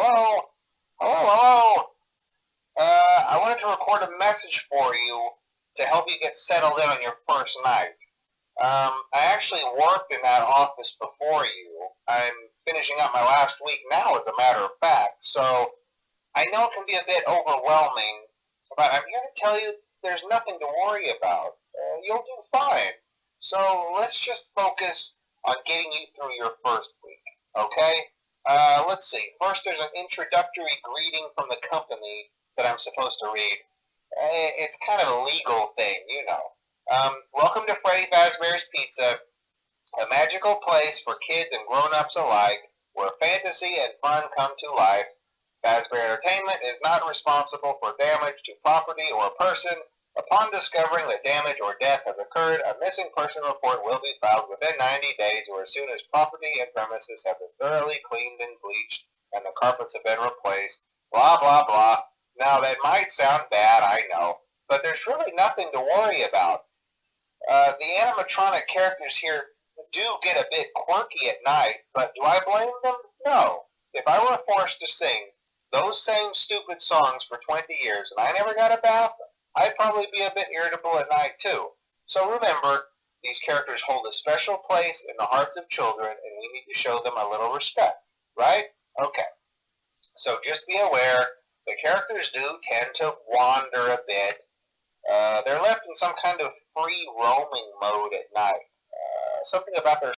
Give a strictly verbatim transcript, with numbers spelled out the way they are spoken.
Hello? Hello, hello? Uh, I wanted to record a message for you to help you get settled in on your first night. Um, I actually worked in that office before you. I'm finishing up my last week now, as a matter of fact, so I know it can be a bit overwhelming, but I'm here to tell you there's nothing to worry about. Uh, you'll do fine. So let's just focus on getting you through your first week, okay? Uh, let's see. First, there's an introductory greeting from the company that I'm supposed to read. Uh, It's kind of a legal thing, you know. Um, welcome to Freddy Fazbear's Pizza, a magical place for kids and grown-ups alike, where fantasy and fun come to life. Fazbear Entertainment is not responsible for damage to property or person. Upon discovering that damage or death has occurred, a missing person report will be filed within ninety days or as soon as property and premises have been thoroughly cleaned and bleached and the carpets have been replaced. Blah, blah, blah. Now, that might sound bad, I know, but there's really nothing to worry about. Uh, the animatronic characters here do get a bit quirky at night, but do I blame them? No. If I were forced to sing those same stupid songs for twenty years and I never got a bath, I'd probably be a bit irritable at night too. So remember, these characters hold a special place in the hearts of children and we need to show them a little respect, right? Okay. So just be aware, the characters do tend to wander a bit. Uh, they're left in some kind of free roaming mode at night. Uh, something about their